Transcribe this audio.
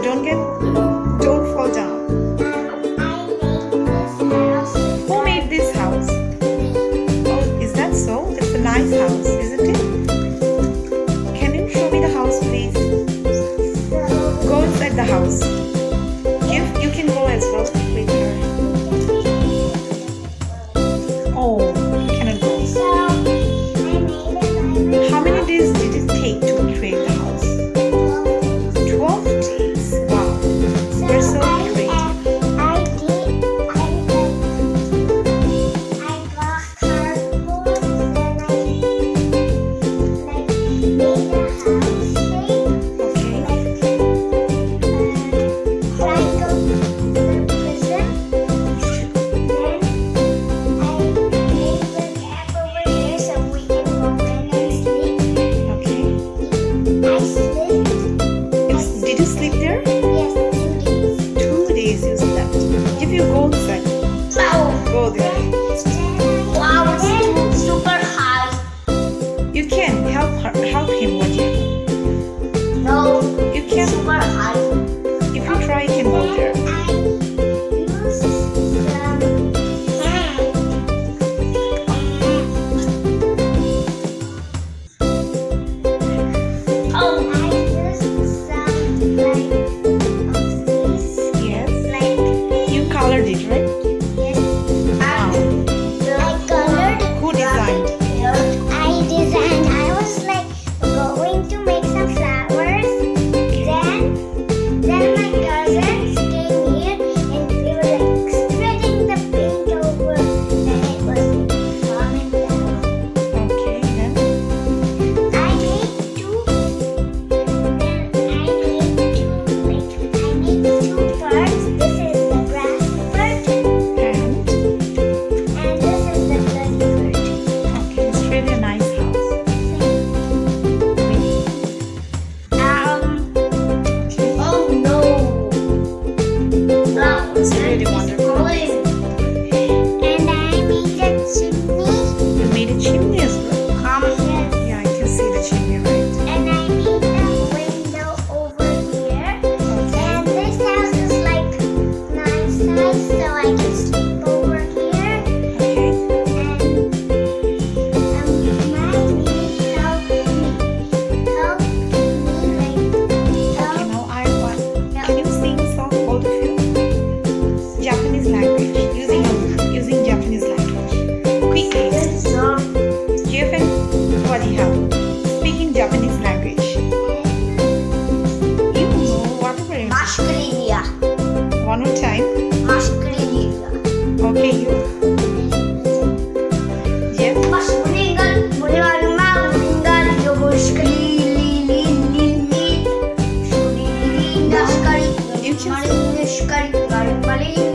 Don't fall down. Who made this house? Oh, is that so? It's a nice house, isn't it? Can you show me the house, please? Go inside the house. You can go as well with her. Oh, you cannot go. How many days did it take to create the house? 12 days. Wow, you're so creative. Did you sleep there? Yes, 2 days. 2 days you slept. If you go inside, go there. Wow, it's super high. You can help him, would you? No, You can. super high. If you try, you can go there. Yes. You colored it, right? Who designed? I was like going to make some flowers. Then my cousins came here and we were like spreading the paint over. Then it was falling down. Okay, then. I made two. Parts. This is the grass part, And and this is the bloody part. okay, it's really a nice house. Oh no! Wow, It's really wonderful. And I made a chimney. You made a chimney as well. Yes. Yeah, I can see the chimney, right? And I made a window over here. And this house is like nice size, so I can sleep over here. Okay. And my niece helped me Okay, now I want. Can you sing a song, both of you? Japanese language. Using Japanese language. Quickly. Do you have what do you have? Speaking Japanese language. You know whatever. Masculinia. One more time. Masculinia. Okay, you. Yes. Mas meninggal, mulai mau meninggal, yo sekali, sekali, You can sekali, sekali,